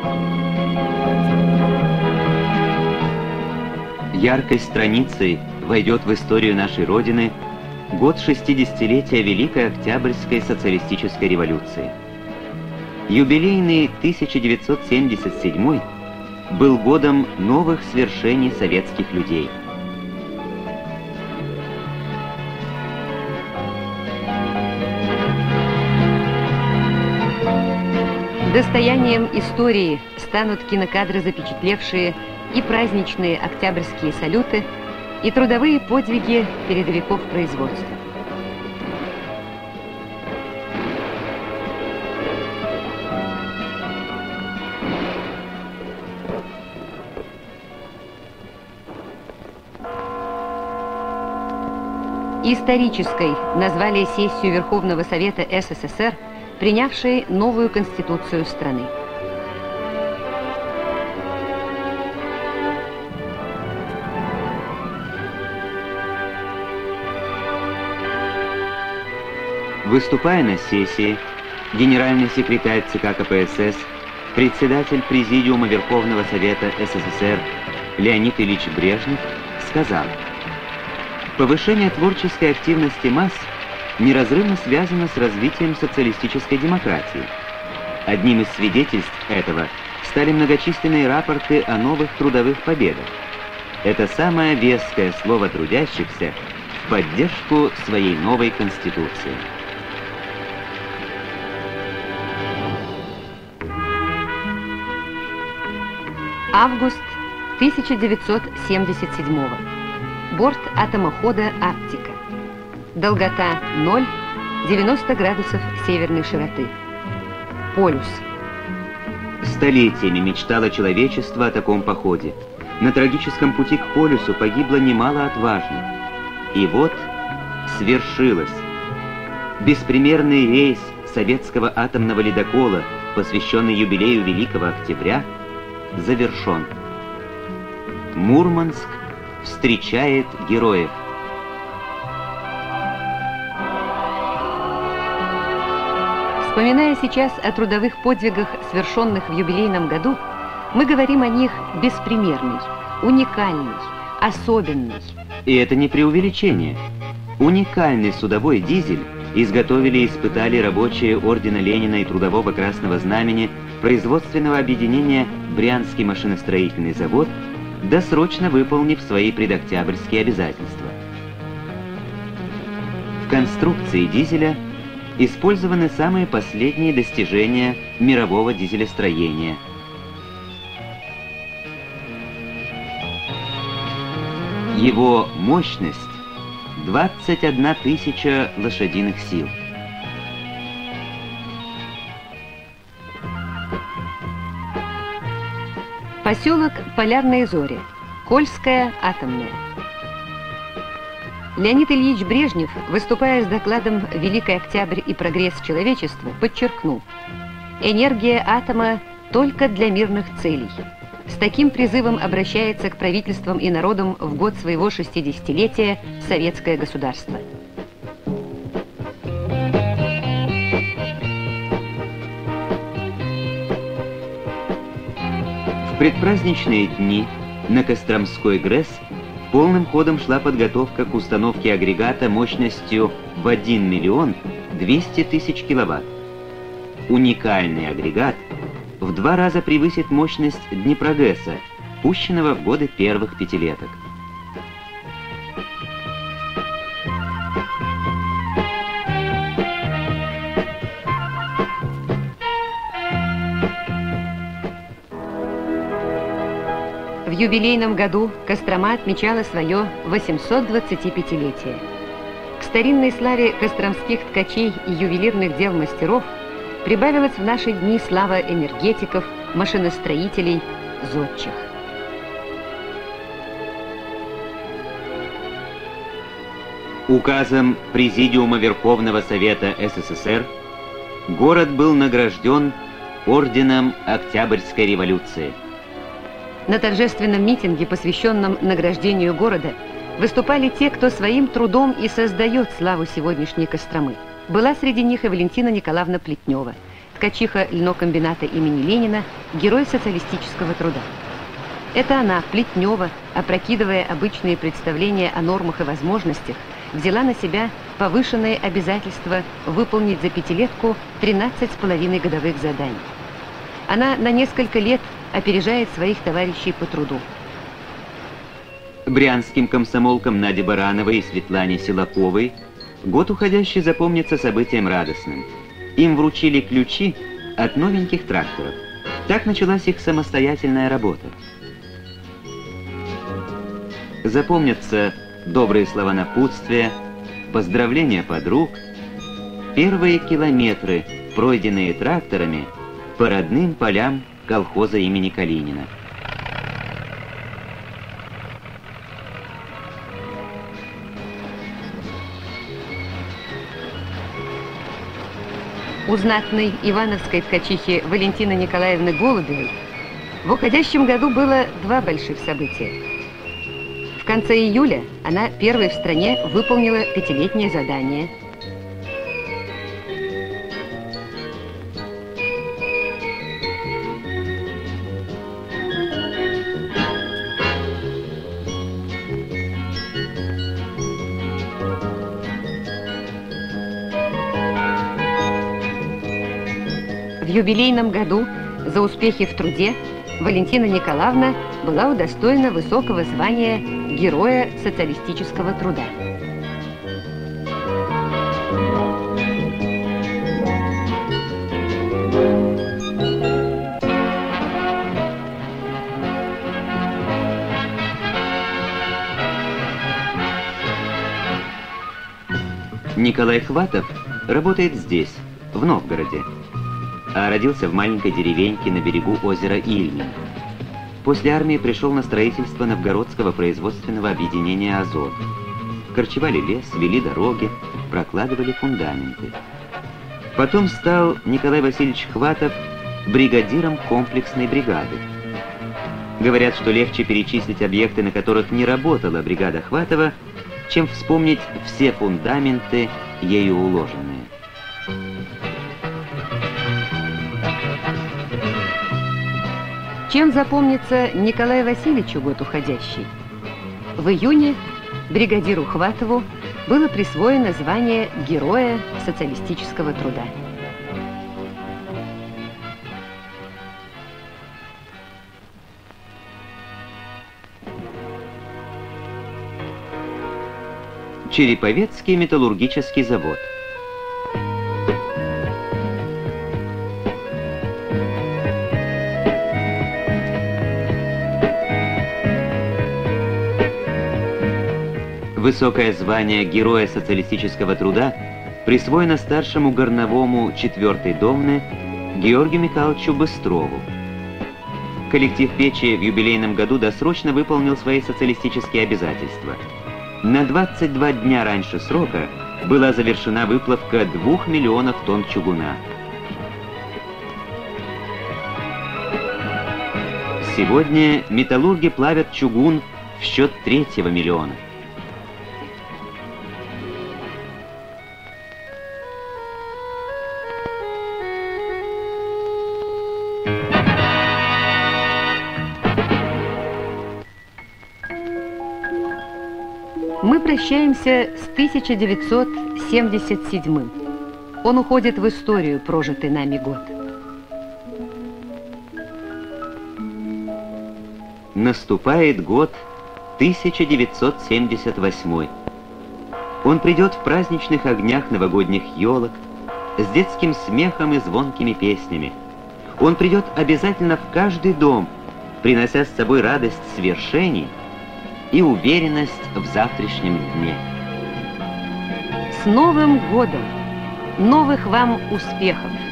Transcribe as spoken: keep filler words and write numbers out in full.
Яркой страницей войдет в историю нашей Родины год шестидесятилетия Великой Октябрьской социалистической революции. Юбилейный тысяча девятьсот семьдесят седьмой был годом новых свершений советских людей. Достоянием истории станут кинокадры, запечатлевшие и праздничные октябрьские салюты, и трудовые подвиги передовиков производства. Исторической назвали сессию Верховного Совета СССР, принявшей новую конституцию страны. Выступая на сессии, генеральный секретарь ЦК КПСС, председатель Президиума Верховного Совета СССР Леонид Ильич Брежнев сказал: «Повышение творческой активности масс неразрывно связано с развитием социалистической демократии. Одним из свидетельств этого стали многочисленные рапорты о новых трудовых победах. Это самое веское слово трудящихся в поддержку своей новой Конституции». Август тысяча девятьсот семьдесят седьмого. Борт атомохода «Арктика». Долгота ноль, девяносто градусов северной широты. Полюс. Столетиями мечтало человечество о таком походе. На трагическом пути к полюсу погибло немало отважных. И вот свершилось. Беспримерный рейс советского атомного ледокола, посвященный юбилею Великого Октября, завершен. Мурманск встречает героев. Вспоминая сейчас о трудовых подвигах, совершенных в юбилейном году, мы говорим о них беспримерный, уникальный, особенный. И это не преувеличение. Уникальный судовой дизель изготовили и испытали рабочие ордена Ленина и Трудового Красного Знамени производственного объединения «Брянский машиностроительный завод», досрочно выполнив свои предоктябрьские обязательства. В конструкции дизеля использованы самые последние достижения мирового дизелестроения. Его мощность — двадцать одна тысяча лошадиных сил. Поселок Полярные Зори, Кольская атомная. Леонид Ильич Брежнев, выступая с докладом «Великий Октябрь и прогресс человечества», подчеркнул: энергия атома только для мирных целей. С таким призывом обращается к правительствам и народам в год своего шестидесятилетия советское государство. В предпраздничные дни на Костромской ГРЭС полным ходом шла подготовка к установке агрегата мощностью в один миллион двести тысяч киловатт. Уникальный агрегат в два раза превысит мощность Днепрогэса, пущенного в годы первых пятилеток. В юбилейном году Кострома отмечала свое восемьсот-двадцатипятилетие. К старинной славе костромских ткачей и ювелирных дел мастеров прибавилась в наши дни слава энергетиков, машиностроителей, зодчих. Указом Президиума Верховного Совета СССР город был награжден орденом Октябрьской революции. На торжественном митинге, посвященном награждению города, выступали те, кто своим трудом и создает славу сегодняшней Костромы. Была среди них и Валентина Николаевна Плетнева, ткачиха льнокомбината имени Ленина, герой социалистического труда. Это она, Плетнева, опрокидывая обычные представления о нормах и возможностях, взяла на себя повышенное обязательство выполнить за пятилетку тринадцать с половиной годовых заданий. Она на несколько лет опережает своих товарищей по труду. Брянским комсомолкам Наде Барановой и Светлане Силаковой год уходящий запомнится событием радостным. Им вручили ключи от новеньких тракторов. Так началась их самостоятельная работа. Запомнятся добрые слова напутствия, поздравления подруг, первые километры, пройденные тракторами по родным полям колхоза имени Калинина. У знатной ивановской ткачихи Валентины Николаевны Голубевой в уходящем году было два больших события. В конце июля она первой в стране выполнила пятилетнее задание. В юбилейном году за успехи в труде Валентина Николаевна была удостоена высокого звания Героя социалистического труда. Николай Хватов работает здесь, в Новгороде, а родился в маленькой деревеньке на берегу озера Ильмень. После армии пришел на строительство Новгородского производственного объединения «Азот». Корчевали лес, вели дороги, прокладывали фундаменты. Потом стал Николай Васильевич Хватов бригадиром комплексной бригады. Говорят, что легче перечислить объекты, на которых не работала бригада Хватова, чем вспомнить все фундаменты, ею уложенные. Чем запомнится Николаю Васильевичу год уходящий? В июне бригадиру Хватову было присвоено звание Героя социалистического труда. Череповецкий металлургический завод. Высокое звание Героя социалистического труда присвоено старшему горновому четвертой домны Георгию Михайловичу Быстрову. Коллектив печи в юбилейном году досрочно выполнил свои социалистические обязательства. На двадцать два дня раньше срока была завершена выплавка двух миллионов тонн чугуна. Сегодня металлурги плавят чугун в счет третьего миллиона. Мы прощаемся с тысяча девятьсот семьдесят седьмым. Он уходит в историю, прожитый нами год. Наступает год тысяча девятьсот семьдесят восьмой. Он придет в праздничных огнях новогодних елок, с детским смехом и звонкими песнями. Он придет обязательно в каждый дом, принося с собой радость свершений и уверенность в завтрашнем дне. С Новым годом! Новых вам успехов!